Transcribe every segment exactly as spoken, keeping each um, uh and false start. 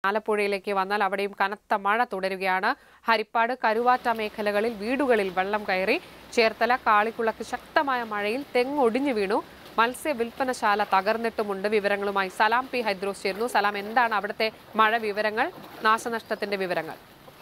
ആലപ്പുഴയിലേക്ക് വന്നാൽ അവിടെയും കനത്ത മഴ തുടരുകയാണ്. ഹരിപ്പാട് കരുവാറ്റ മേഖലകളിൽ വീടുകളിൽ വെള്ളം കയറി. ചേർത്തല കാളിക്കുളക്ക് ശക്തമായ മഴയിൽ തെങ്ങൊടിഞ്ഞു വീണു. മത്സ്യ വിൽപ്പനശാല തകർന്നിട്ടുമുണ്ട്. വിവരങ്ങളുമായി സലാം പി ഹൈദ്രോസ് ചേർന്നു. സലാം, എന്താണ് അവിടുത്തെ മഴ വിവരങ്ങൾ, നാശനഷ്ടത്തിന്റെ വിവരങ്ങൾ?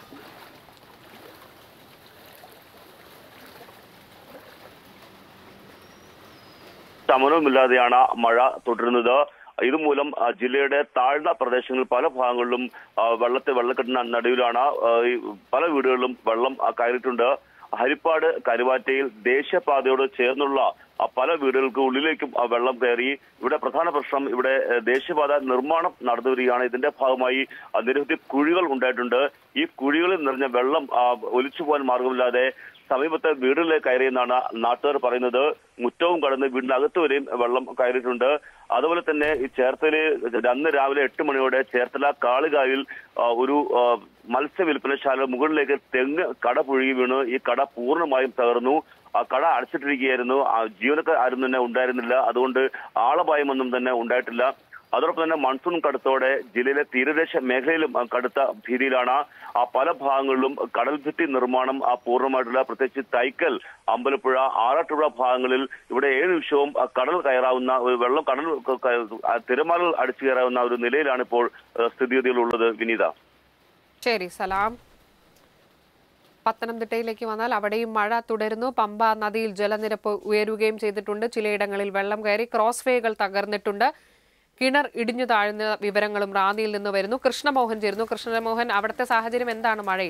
ശമനവുമില്ലാതെയാണ് മഴ തുടരുന്നത്. ഇതുമൂലം ജില്ലയുടെ താഴ്ന്ന പ്രദേശങ്ങളിൽ പല ഭാഗങ്ങളിലും വെള്ളത്തെ വെള്ളക്കെട്ടിന് നടുവിലാണ്. പല വീടുകളിലും വെള്ളം കയറിയിട്ടുണ്ട്. ഹരിപ്പാട് കരുവാറ്റയിൽ ദേശീയപാതയോട് ചേർന്നുള്ള പല വീടുകൾക്ക് ഉള്ളിലേക്കും വെള്ളം കയറി. ഇവിടെ പ്രധാന പ്രശ്നം ഇവിടെ ദേശീയപാത നിർമ്മാണം നടന്നു വരികയാണ്. ഇതിന്റെ ഭാഗമായി നിരവധി കുഴികൾ ഉണ്ടായിട്ടുണ്ട്. ഈ കുഴികളിൽ നിറഞ്ഞ വെള്ളം ഒലിച്ചു പോകാൻ മാർഗമില്ലാതെ സമീപത്തെ വീടുകളിലേക്ക് കയറിയെന്നാണ് നാട്ടുകാർ പറയുന്നത്. മുറ്റവും കടന്ന് വീടിനകത്ത് വരെയും വെള്ളം കയറിയിട്ടുണ്ട്. അതുപോലെ തന്നെ ഈ ചേർത്തല അന്ന് രാവിലെ എട്ട് മണിയോടെ ചേർത്തല കാളികാവിൽ ഒരു മത്സ്യ വിൽപ്പനശാല മുകളിലേക്ക് തെങ്ങ് കട പുഴുകി വീണു. ഈ കട പൂർണ്ണമായും തകർന്നു. ആ കട അടച്ചിട്ടിരിക്കുകയായിരുന്നു. ജീവനക്കാർ ആരും തന്നെ ഉണ്ടായിരുന്നില്ല. അതുകൊണ്ട് ആളപായമൊന്നും തന്നെ ഉണ്ടായിട്ടില്ല. അതോടൊപ്പം തന്നെ മൺസൂൺ കടുത്തോടെ ജില്ലയിലെ തീരദേശ മേഖലയിലും കടുത്ത ഭീതിയിലാണ്. ആ പല ഭാഗങ്ങളിലും കടൽ ഭിത്തി നിർമ്മാണം ആ പൂർണ്ണമായിട്ടുള്ള, പ്രത്യേകിച്ച് തൈക്കൽ, അമ്പലപ്പുഴ, ആറാട്ടുപുഴ ഭാഗങ്ങളിൽ ഇവിടെ ഏഴ് നിമിഷവും കടൽ കയറാവുന്ന ഒരു വെള്ളം കടൽ തിരമാലകൾ അടിച്ചു കയറാവുന്ന ഒരു നിലയിലാണ് ഇപ്പോൾ സ്ഥിതിഗതികളുള്ളത്. വിനീത. ശരി സലാം. പത്തനംതിട്ടയിലേക്ക് വന്നാൽ അവിടെയും മഴ തുടരുന്നു. പമ്പ നദിയിൽ ജലനിരപ്പ് ഉയരുകയും ചെയ്തിട്ടുണ്ട്. ചിലയിടങ്ങളിൽ വെള്ളം കയറി. ക്രോസ് വേകൾ തകർന്നിട്ടുണ്ട്. കിണർ ഇടിഞ്ഞു താഴ്ന്ന വിവരങ്ങളും റാന്നിയിൽ നിന്ന് വരുന്നു. കൃഷ്ണമോഹൻ ചേരുന്നു. കൃഷ്ണമോഹൻ, അവിടുത്തെ സാഹചര്യം എന്താണ് മഴയിൽ?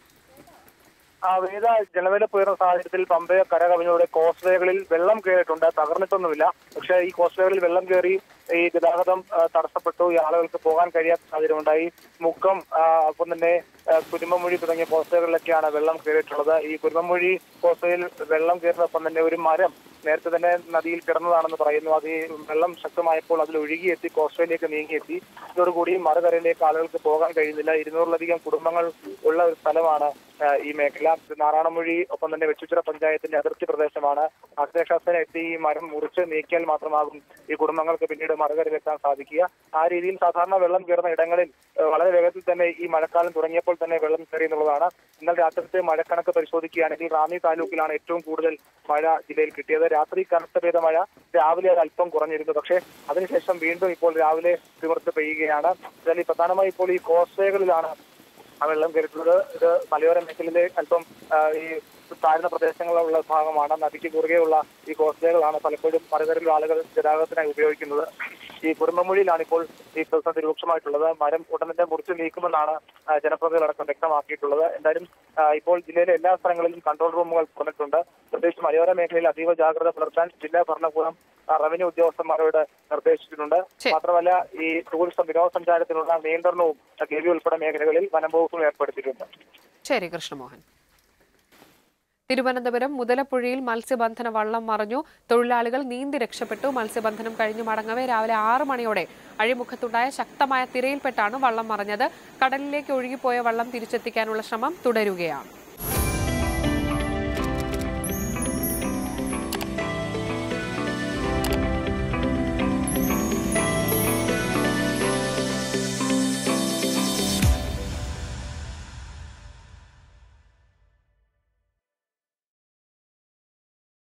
വേദ ജലനിരപ്പ് ഉയർന്ന സാഹചര്യത്തിൽ പമ്പയ കരകവിഞ്ഞോടെ കോസ്റ്റ് വേകളിൽ വെള്ളം കയറിയിട്ടുണ്ട്. തകർന്നിട്ടൊന്നുമില്ല. പക്ഷേ ഈ കോസ്റ്റ് വേകളിൽ വെള്ളം കയറി ഈ ഗതാഗതം തടസ്സപ്പെട്ടു. ഈ ആളുകൾക്ക് പോകാൻ കഴിയാത്ത സാഹചര്യം ഉണ്ടായി. മുക്കം, ഒപ്പം തന്നെ കുരുമമൊഴി തുടങ്ങിയ കോസ്റ്റകളിലൊക്കെയാണ് വെള്ളം കയറിയിട്ടുള്ളത്. ഈ കുരുമമൊഴി കോസ്റ്റയിൽ വെള്ളം കയറിയതൊപ്പം തന്നെ ഒരു മരം നേരത്തെ തന്നെ നദിയിൽ കിടന്നതാണെന്ന് പറയുന്നു. അത് വെള്ളം ശക്തമായപ്പോൾ അതിൽ ഒഴുകിയെത്തി കോസ്റ്റയിലേക്ക് നീങ്ങിയെത്തി. ഇതോടുകൂടി മറുകരയിലേക്ക് ആളുകൾക്ക് പോകാൻ കഴിയുന്നില്ല. ഇരുന്നൂറിലധികം കുടുംബങ്ങൾ ഉള്ള ഒരു സ്ഥലമാണ് ഈ മേഖല. നാറാണമൊഴി ഒപ്പം തന്നെ വെച്ചുച്ചിറ പഞ്ചായത്തിന്റെ അതിർത്തി പ്രദേശമാണ്. അക്ഷയശാസ്ത്രനെ എത്തി ഈ മരം മുറിച്ച് നീക്കിയാൽ മാത്രമാകും ഈ കുടുംബങ്ങൾക്ക് പിന്നീട് മറുകരയിലെത്താൻ സാധിക്കുക. ആ രീതിയിൽ സാധാരണ വെള്ളം കയറുന്ന ഇടങ്ങളിൽ വളരെ വേഗത്തിൽ തന്നെ ഈ മഴക്കാലം തുടങ്ങിയപ്പോൾ തന്നെ വെള്ളം കയറി എന്നുള്ളതാണ്. എന്നാൽ രാത്രിത്തെ മഴക്കണക്ക് പരിശോധിക്കുകയാണെങ്കിൽ റാന്നി താലൂക്കിലാണ് ഏറ്റവും കൂടുതൽ മഴ ജില്ലയിൽ കിട്ടിയത്. രാത്രി കനത്ത പെയ്ത മഴ രാവിലെ അത് അല്പം കുറഞ്ഞിരുന്നു. പക്ഷേ അതിനുശേഷം വീണ്ടും ഇപ്പോൾ രാവിലെ തിമിർത്ത് പെയ്യുകയാണ്. എന്നാൽ പ്രധാനമായി ഇപ്പോൾ ഈ കോസ്റ്റകളിലാണ് ആ വെള്ളം കയറിയിട്ടുള്ളത്. ഇത് മലയോര മേഖലയിലെ അല്പം ഈ താഴ്ന്ന പ്രദേശങ്ങളുള്ള ഭാഗമാണ്. നദിക്ക് കുറുകെയുള്ള ഈ കോസ്റ്റകളാണ് പലപ്പോഴും മറുകരയിലുള്ള ആളുകൾ ഗതാഗതത്തിനായി ഉപയോഗിക്കുന്നത്. ഈ കുടുംബമൊഴിയിലാണ് ഇപ്പോൾ ഈ പ്രതിസന്ധി രൂക്ഷമായിട്ടുള്ളത്. മരം ഉടൻ തന്നെ മുറിച്ചു നീക്കുമെന്നാണ് ജനപ്രതിനിധികളടക്കം വ്യക്തമാക്കിയിട്ടുള്ളത്. എന്തായാലും ഇപ്പോൾ ജില്ലയിലെ എല്ലാ സ്ഥലങ്ങളിലും കൺട്രോൾ റൂമുകൾ തുറന്നിട്ടുണ്ട്. പ്രത്യേകിച്ച് മലയോര മേഖലയിൽ അതീവ ജാഗ്രത പുലർത്താൻ ജില്ലാ ഭരണകൂടം റവന്യൂ ഉദ്യോഗസ്ഥന്മാരോട് നിർദ്ദേശിച്ചിട്ടുണ്ട്. മാത്രമല്ല ഈ ടൂറിസം വിനോദസഞ്ചാരത്തിനുള്ള നിയന്ത്രണവും ഗവി ഉൾപ്പെടെ മേഖലകളിൽ വനം വകുപ്പും ഏർപ്പെടുത്തിയിട്ടുണ്ട്. ശരി കൃഷ്ണമോഹൻ. തിരുവനന്തപുരം മുതലപ്പുഴയിൽ മത്സ്യബന്ധന വള്ളം മറിഞ്ഞു. തൊഴിലാളികൾ നീന്തി രക്ഷപ്പെട്ടു. മത്സ്യബന്ധനം കഴിഞ്ഞു മടങ്ങവേ രാവിലെ ആറു മണിയോടെ അഴിമുഖത്തുണ്ടായ ശക്തമായ തിരയിൽപ്പെട്ടാണ് വള്ളം മറിഞ്ഞത്. കടലിലേക്ക് ഒഴുകിപ്പോയ വള്ളം തിരിച്ചെത്തിക്കാനുള്ള ശ്രമം തുടരുകയാണ്.